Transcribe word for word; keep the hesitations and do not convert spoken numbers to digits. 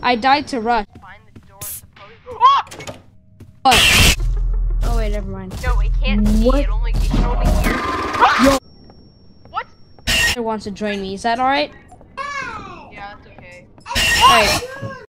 I died to Rush. Find the door supposed. Oh! What? Oh wait, never mind. No, it can't see. What? It only it can only hear. Yo. What? Wants to join me. Is that all right? Yeah, that's okay. All right.